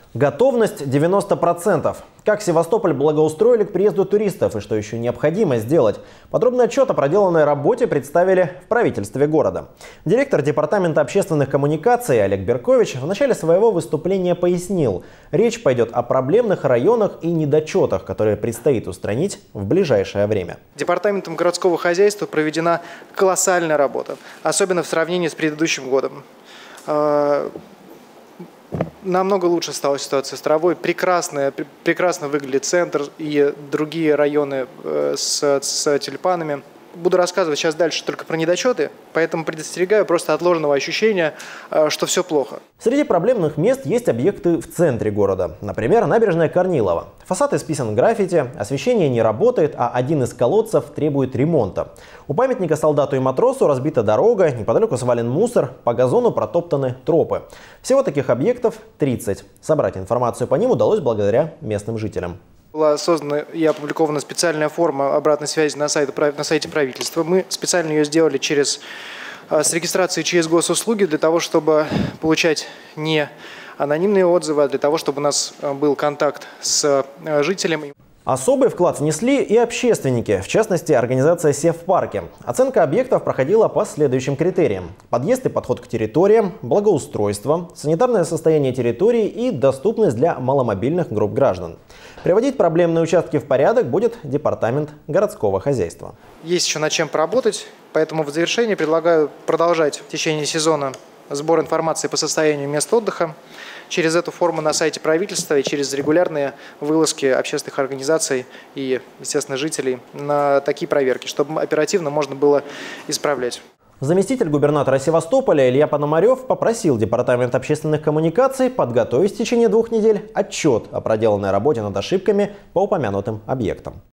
Готовность 90%. Как Севастополь благоустроили к приезду туристов и что еще необходимо сделать? Подробный отчет о проделанной работе представили в правительстве города. Директор департамента общественных коммуникаций Олег Беркович в начале своего выступления пояснил, речь пойдет о проблемных районах и недочетах, которые предстоит устранить в ближайшее время. Департаментом городского хозяйства проведена колоссальная работа, особенно в сравнении с предыдущим годом. Намного лучше стала ситуация с травой. Прекрасно выглядит центр и другие районы с тюльпанами. Буду рассказывать сейчас дальше только про недочеты, поэтому предостерегаю просто от ложного ощущения, что все плохо. Среди проблемных мест есть объекты в центре города. Например, набережная Корнилова. Фасад исписан граффити, освещение не работает, а один из колодцев требует ремонта. У памятника солдату и матросу разбита дорога, неподалеку свален мусор, по газону протоптаны тропы. Всего таких объектов 30. Собрать информацию по ним удалось благодаря местным жителям. Была создана и опубликована специальная форма обратной связи на сайте правительства. Мы специально ее сделали с регистрацией через госуслуги для того, чтобы получать не анонимные отзывы, а для того, чтобы у нас был контакт с жителем. Особый вклад внесли и общественники, в частности, организация «Севпарки». Оценка объектов проходила по следующим критериям: подъезд и подход к территориям, благоустройство, санитарное состояние территории и доступность для маломобильных групп граждан. Приводить проблемные участки в порядок будет департамент городского хозяйства. Есть еще над чем поработать, поэтому в завершении предлагаю продолжать в течение сезона сбор информации по состоянию мест отдыха через эту форму на сайте правительства и через регулярные вылазки общественных организаций и, естественно, жителей на такие проверки, чтобы оперативно можно было исправлять. Заместитель губернатора Севастополя Илья Пономарев попросил департамент общественных коммуникаций подготовить в течение 2 недель отчет о проделанной работе над ошибками по упомянутым объектам.